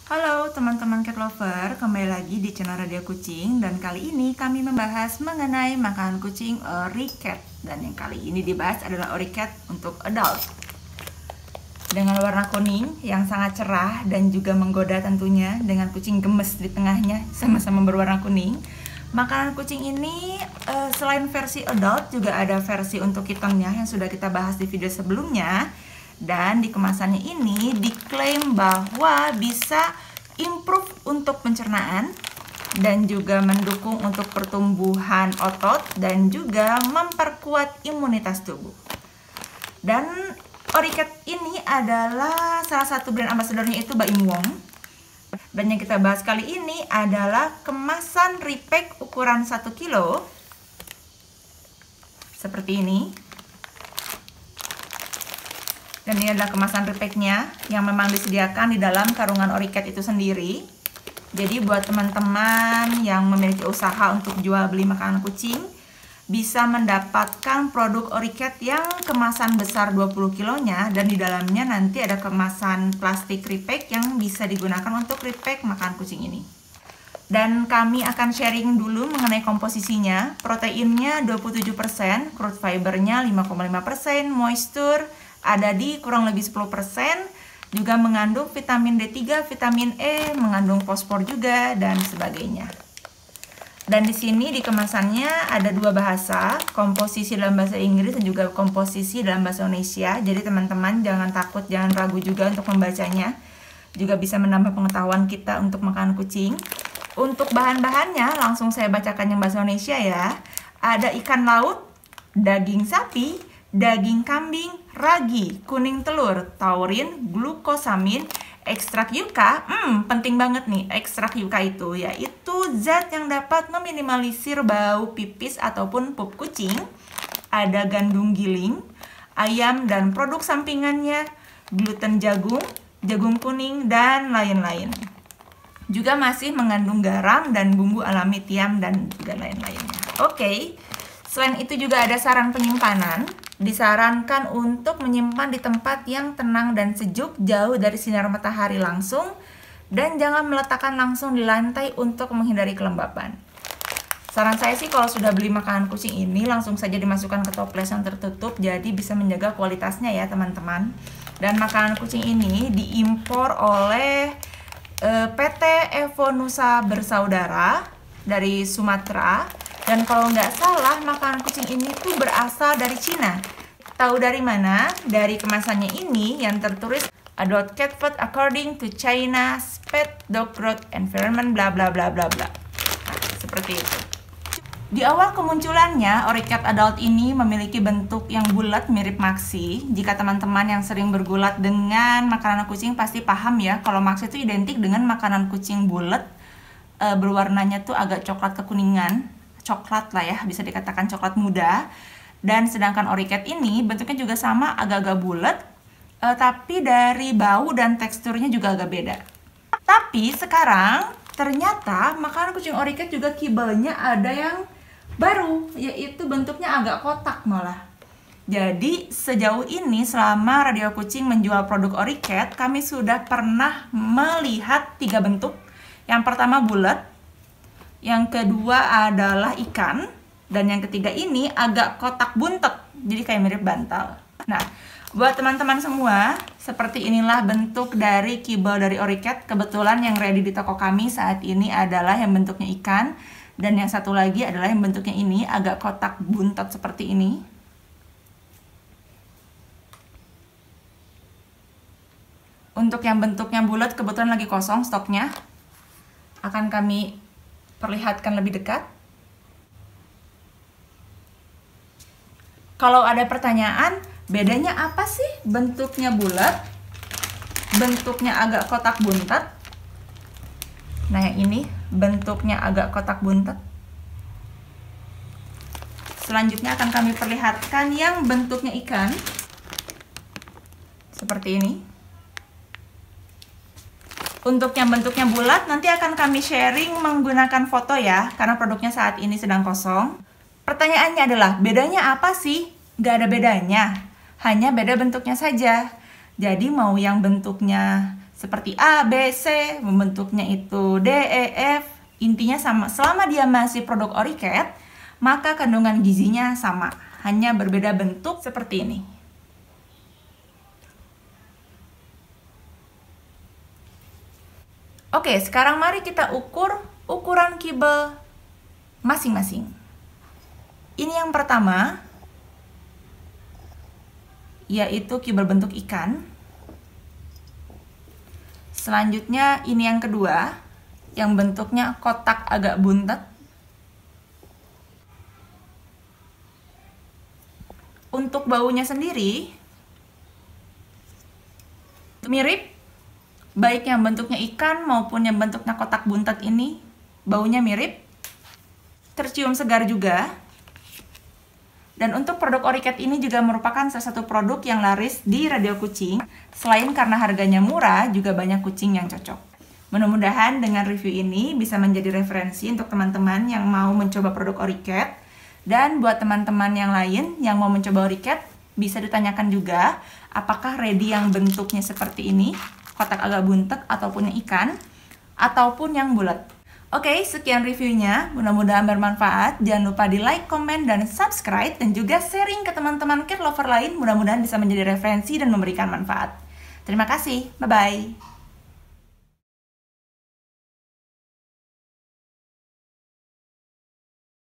Halo teman-teman cat lover, kembali lagi di channel Radio Kucing. Dan kali ini kami membahas mengenai makanan kucing Ori Cat. Dan yang kali ini dibahas adalah Ori Cat untuk adult. Dengan warna kuning yang sangat cerah dan juga menggoda tentunya, dengan kucing gemes di tengahnya sama-sama berwarna kuning. Makanan kucing ini selain versi adult juga ada versi untuk kittennya yang sudah kita bahas di video sebelumnya. Dan di kemasannya ini diklaim bahwa bisa improve untuk pencernaan dan juga mendukung untuk pertumbuhan otot dan juga memperkuat imunitas tubuh. Dan Ori Cat ini adalah salah satu brand ambassadornya itu Baim Wong. Dan yang kita bahas kali ini adalah kemasan repack ukuran 1 kilo seperti ini. Dan ini adalah kemasan repacknya yang memang disediakan di dalam karungan Ori Cat itu sendiri. Jadi buat teman-teman yang memiliki usaha untuk jual beli makanan kucing, bisa mendapatkan produk Ori Cat yang kemasan besar 20 kilonya. Dan di dalamnya nanti ada kemasan plastik repack yang bisa digunakan untuk repack makanan kucing ini. Dan kami akan sharing dulu mengenai komposisinya. Proteinnya 27%, crude fibernya 5,5%, moisture ada di kurang lebih 10%, juga mengandung vitamin D3, vitamin E, mengandung fosfor juga dan sebagainya. Dan di sini di kemasannya ada dua bahasa, komposisi dalam bahasa Inggris dan juga komposisi dalam bahasa Indonesia. Jadi teman-teman jangan takut, jangan ragu juga untuk membacanya. Juga bisa menambah pengetahuan kita untuk makanan kucing. Untuk bahan-bahannya langsung saya bacakan yang bahasa Indonesia ya. Ada ikan laut, daging sapi, daging kambing, ragi, kuning telur, taurin, glukosamin, ekstrak yuka. Penting banget nih ekstrak yuka itu, yaitu zat yang dapat meminimalisir bau pipis ataupun pup kucing. Ada gandum giling, ayam dan produk sampingannya, gluten jagung, jagung kuning, dan lain-lain. Juga masih mengandung garam dan bumbu alami tiam dan juga lain-lainnya. Oke. Selain itu juga ada saran penyimpanan. Disarankan untuk menyimpan di tempat yang tenang dan sejuk, jauh dari sinar matahari langsung, dan jangan meletakkan langsung di lantai untuk menghindari kelembapan. Saran saya sih kalau sudah beli makanan kucing ini langsung saja dimasukkan ke toples yang tertutup, jadi bisa menjaga kualitasnya ya teman-teman. Dan makanan kucing ini diimpor oleh PT Evo Nusa Bersaudara dari Sumatera. Dan kalau nggak salah, makanan kucing ini tuh berasal dari Cina. Tahu dari mana? Dari kemasannya ini yang tertulis Adult Cat Food According to China's Pet Dog Growth Environment bla bla bla bla bla. Nah, seperti itu. Di awal kemunculannya, Ori Cat Adult ini memiliki bentuk yang bulat mirip Maxi. Jika teman-teman yang sering bergulat dengan makanan kucing pasti paham ya, kalau Maxi itu identik dengan makanan kucing bulat, berwarnanya tuh agak coklat kekuningan. Coklat lah ya, bisa dikatakan coklat muda. Dan sedangkan Ori Cat ini bentuknya juga sama, agak-agak bulat, tapi dari bau dan teksturnya juga agak beda. Tapi sekarang ternyata makanan kucing Ori Cat juga kibelnya ada yang baru, yaitu bentuknya agak kotak malah. Jadi sejauh ini selama Radio Kucing menjual produk Ori Cat, kami sudah pernah melihat 3 bentuk. Yang pertama bulat, yang kedua adalah ikan, dan yang ketiga ini agak kotak buntet, jadi kayak mirip bantal. Nah, buat teman-teman semua, seperti inilah bentuk dari kibel dari Ori Cat. Kebetulan yang ready di toko kami saat ini adalah yang bentuknya ikan, dan yang satu lagi adalah yang bentuknya ini agak kotak buntet seperti ini. Untuk yang bentuknya bulat kebetulan lagi kosong stoknya, akan kami perlihatkan lebih dekat. Kalau ada pertanyaan, bedanya apa sih bentuknya bulat, bentuknya agak kotak buntet? Nah, yang ini bentuknya agak kotak buntet. Selanjutnya akan kami perlihatkan yang bentuknya ikan. Seperti ini. Untuk yang bentuknya bulat, nanti akan kami sharing menggunakan foto ya, karena produknya saat ini sedang kosong. Pertanyaannya adalah, bedanya apa sih? Gak ada bedanya, hanya beda bentuknya saja. Jadi mau yang bentuknya seperti A, B, C, membentuknya itu D, E, F. Intinya sama, selama dia masih produk Oricat, maka kandungan gizinya sama, hanya berbeda bentuk seperti ini. Oke, sekarang mari kita ukur ukuran kibel masing-masing. Ini yang pertama, yaitu kibel bentuk ikan. Selanjutnya ini yang kedua, yang bentuknya kotak agak buntet. Untuk baunya sendiri mirip, baik yang bentuknya ikan maupun yang bentuknya kotak buntet ini, baunya mirip, tercium segar juga. Dan untuk produk Oricat ini juga merupakan salah satu produk yang laris di radio kucing. Selain karena harganya murah, juga banyak kucing yang cocok. Mudah-mudahan dengan review ini bisa menjadi referensi untuk teman-teman yang mau mencoba produk Oricat. Dan buat teman-teman yang lain yang mau mencoba Oricat, bisa ditanyakan juga apakah ready yang bentuknya seperti ini, kotak agak buntet ataupun yang ikan, ataupun yang bulat. Oke, sekian reviewnya. Mudah-mudahan bermanfaat. Jangan lupa di like, komen, dan subscribe. Dan juga sharing ke teman-teman cat lover lain. Mudah-mudahan bisa menjadi referensi dan memberikan manfaat. Terima kasih. Bye-bye.